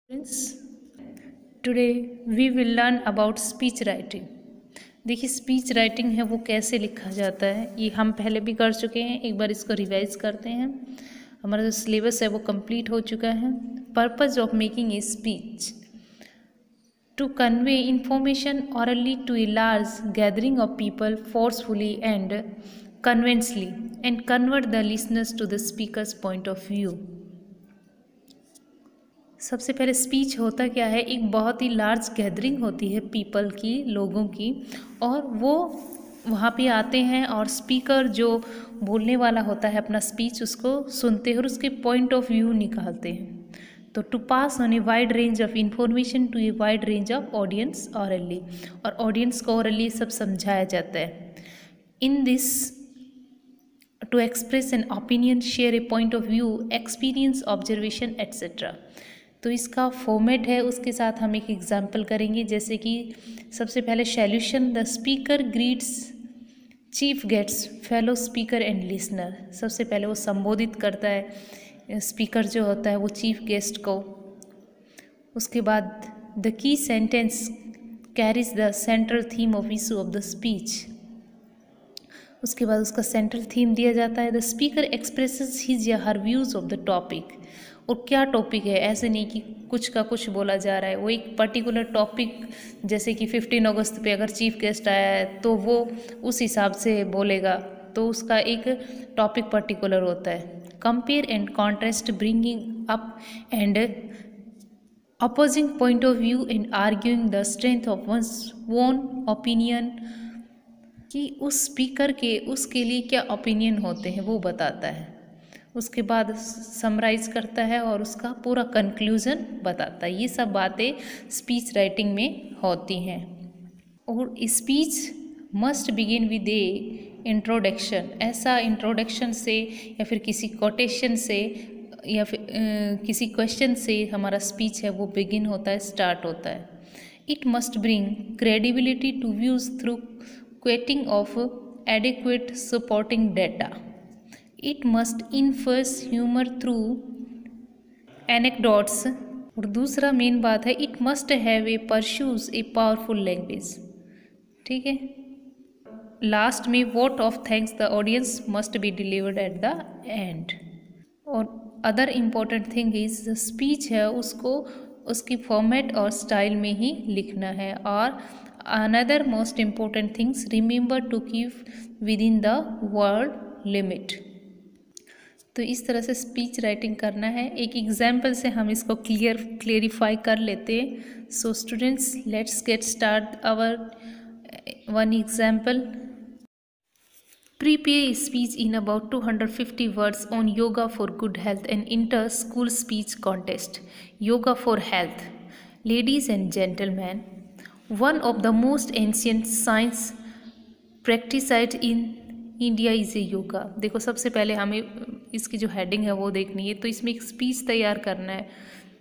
Friends, today we will learn about speech writing. देखिए speech writing है वो कैसे लिखा जाता है ये हम पहले भी कर चुके हैं। एक बार इसको रिवाइज करते हैं। हमारा जो सिलेबस है वो कंप्लीट हो चुका है। Purpose of making a speech to convey information orally to a large gathering of people forcefully and convincingly and convert the listeners to the speaker's point of view. सबसे पहले स्पीच होता क्या है, एक बहुत ही लार्ज गैदरिंग होती है people की, लोगों की, और वो वहाँ पे आते हैं और स्पीकर जो बोलने वाला होता है अपना स्पीच उसको सुनते हैं और उसके पॉइंट ऑफ व्यू निकालते हैं। तो to pass on a wide range of information to a wide range of audience orally, और ऑडियंस को ऑरली सब समझाया जाता है। In this to express an opinion, share a point of view, experience, observation etcetera. तो इसका format है, उसके साथ हम एक एग्जाम्पल करेंगे। जैसे कि सबसे पहले solution, the speaker greets chief guests, fellow speaker and listener. सबसे पहले वो संबोधित करता है स्पीकर जो होता है वो चीफ गेस्ट को। उसके बाद the key sentence carries the central theme of issue of the speech. उसके बाद उसका सेंट्रल थीम दिया जाता है। द स्पीकर एक्सप्रेसेस हिज या her views of the topic. और क्या टॉपिक है, ऐसे नहीं कि कुछ का कुछ बोला जा रहा है, वो एक पर्टिकुलर टॉपिक, जैसे कि 15 अगस्त पे अगर चीफ गेस्ट आया है तो वो उस हिसाब से बोलेगा, तो उसका एक टॉपिक पर्टिकुलर होता है। Compare and contrast, bringing up and opposing point of view and arguing the strength of one's own opinion, कि उस स्पीकर के उसके लिए क्या ओपिनियन होते हैं वो बताता है। उसके बाद समराइज करता है और उसका पूरा कंक्लूजन बताता है। ये सब बातें स्पीच राइटिंग में होती हैं। और speech must begin with a introduction. ऐसा इंट्रोडक्शन से या फिर किसी कोटेशन से या फिर किसी क्वेश्चन से हमारा स्पीच है वो बिगिन होता है, स्टार्ट होता है। It must bring credibility to views through quoting of adequate supporting data. It must infers humour through anecdotes. और दूसरा मेन बात है, it must have a persuasive a powerful language. ठीक है। लास्ट में vote of thanks the audience must be delivered at the end. और other important thing is the speech है उसको उसकी फॉर्मेट और स्टाइल में ही लिखना है। और another most important things, remember to keep within the word limit. तो इस तरह से स्पीच राइटिंग करना है। एक एग्जाम्पल से हम इसको क्लियरिफाई कर लेते हैं। So students, let's get start our one example. Prepare a speech in about 250 words on yoga for good health and inter-school speech contest. Yoga for health. Ladies and gentlemen, one of the most ancient science practiced in India is a yoga. देखो सबसे पहले हमें इसकी जो heading है वो देखनी है। तो इसमें एक स्पीच तैयार करना है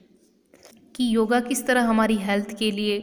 कि योगा किस तरह हमारी हेल्थ के लिए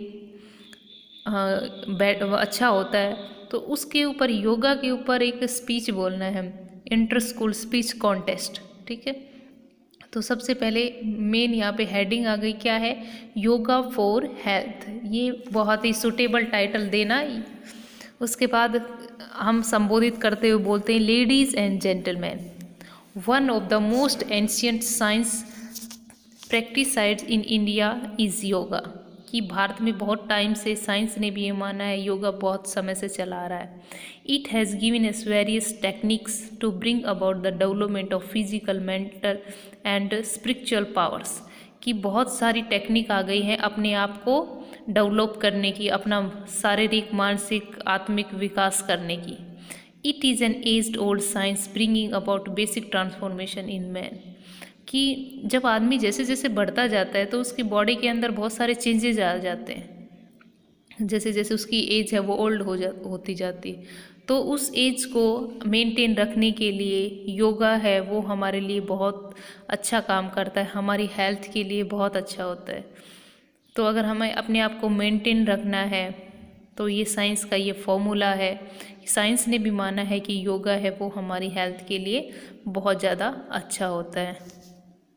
अच्छा होता है। तो उसके ऊपर, योगा के ऊपर एक स्पीच बोलना है, इंटर स्कूल स्पीच कॉन्टेस्ट। ठीक है। तो सबसे पहले मेन यहाँ पे हेडिंग आ गई, क्या है, योगा फॉर हेल्थ। ये बहुत ही सुटेबल टाइटल देना। उसके बाद हम संबोधित करते हुए बोलते हैं, ladies and gentleman, one of the most ancient science practised in India is yoga. कि भारत में बहुत टाइम से साइंस ने भी ये माना है, योगा बहुत समय से चला आ रहा है। It has given us various techniques to bring about the development of physical, mental and spiritual powers. कि बहुत सारी टेक्निक आ गई हैं अपने आप को डेवलप करने की, अपना शारीरिक, मानसिक, आत्मिक विकास करने की। It is an aged old science bringing about basic transformation in man. कि जब आदमी जैसे जैसे बढ़ता जाता है तो उसकी बॉडी के अंदर बहुत सारे चेंजेज आ जाते हैं। जैसे जैसे उसकी एज है वो ओल्ड होती जाती है। तो उस एज को मेंटेन रखने के लिए योगा है वो हमारे लिए बहुत अच्छा काम करता है, हमारी हेल्थ के लिए बहुत अच्छा होता है। तो अगर हमें अपने आप को मेंटेन रखना है तो ये साइंस का ये फॉर्मूला है। साइंस ने भी माना है कि योगा है वो हमारी हेल्थ के लिए बहुत ज़्यादा अच्छा होता है।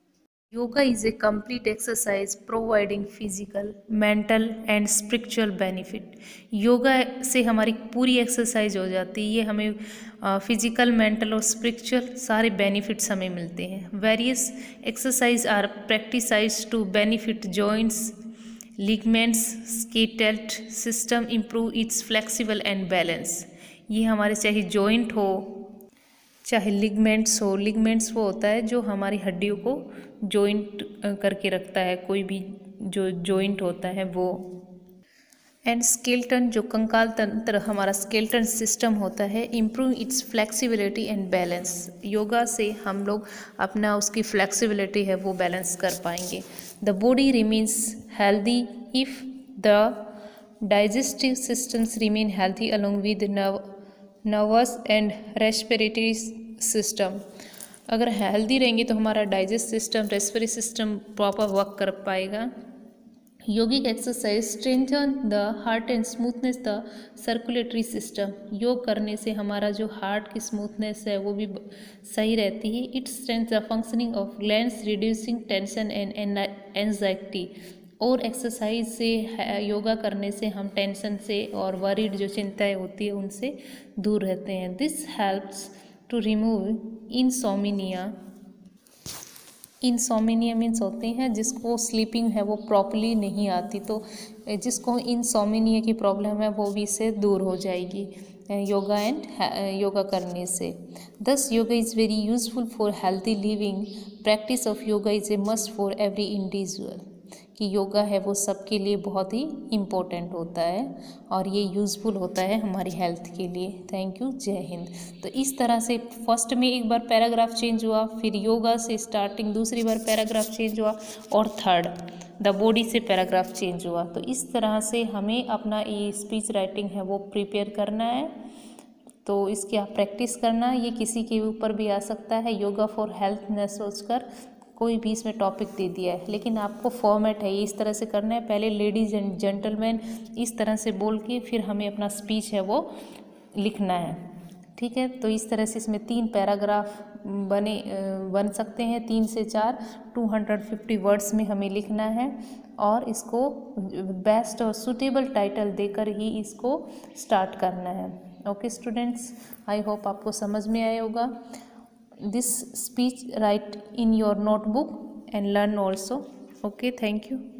Yoga is a complete exercise providing physical, mental and spiritual benefit. Yoga से हमारी पूरी एक्सरसाइज हो जाती है, ये हमें फिजिकल, मेंटल और स्पिरिचुअल सारे बेनिफिट्स हमें मिलते हैं। Various exercise are practised to benefit joints, ligaments, skeletal system, improve its flexible and balance. ये हमारे चाहे जॉइंट हो, चाहे लिगमेंट्स हो, लिगमेंट्स वो होता है जो हमारी हड्डियों को जॉइंट करके रखता है, कोई भी जो जॉइंट होता है वो, एंड स्केलेटन जो कंकाल तंत्र हमारा स्केलेटन सिस्टम होता है, improve its flexibility and balance. Yoga से हम लोग अपना उसकी फ्लेक्सिबिलिटी है वो बैलेंस कर पाएंगे। The body remains healthy if the digestive systems remain healthy along with nervous and respiratory system. अगर हेल्दी रहेंगे तो हमारा digest system, respiratory system proper work कर पाएगा। Yogic exercise strengthen the heart and smoothness the circulatory system. योग करने से हमारा जो हार्ट की स्मूथनेस है वो भी सही रहती है। It strength the functioning of glands, reducing tension and anxiety. और एक्सरसाइज से, योगा करने से हम टेंशन से और वरीड जो चिंताएं होती है उनसे दूर रहते हैं। This helps to remove insomnia. Insomnia means होते हैं जिसको स्लीपिंग है वो प्रॉपरली नहीं आती, तो जिसको इंसोमिनिया की प्रॉब्लम है वो भी इससे दूर हो जाएगी योगा करने से। Thus yoga is very useful for healthy living. Practice of yoga is a must for every individual. कि योगा है वो सबके लिए बहुत ही इम्पोर्टेंट होता है और ये यूज़फुल होता है हमारी हेल्थ के लिए। थैंक यू, जय हिंद। तो इस तरह से फर्स्ट में एक बार पैराग्राफ चेंज हुआ, फिर योगा से स्टार्टिंग दूसरी बार पैराग्राफ चेंज हुआ, और थर्ड द बॉडी से पैराग्राफ चेंज हुआ। तो इस तरह से हमें अपना ये स्पीच राइटिंग है वो प्रिपेयर करना है। तो इसकी आप प्रैक्टिस करना, ये किसी के ऊपर भी आ सकता है। योगा फॉर हेल्थ न सोचकर कोई भी इसमें टॉपिक दे दिया है, लेकिन आपको फॉर्मेट है ये इस तरह से करना है। पहले लेडीज एंड जेंटलमैन इस तरह से बोल के फिर हमें अपना स्पीच है वो लिखना है, ठीक है। तो इस तरह से इसमें 3 पैराग्राफ बन सकते हैं, 3 से 4, 250 वर्ड्स में हमें लिखना है और इसको बेस्ट और सूटेबल टाइटल देकर ही इसको स्टार्ट करना है। ओके स्टूडेंट्स, आई होप आपको समझ में आया होगा। This speech write in your notebook and learn also. Okay, thank you.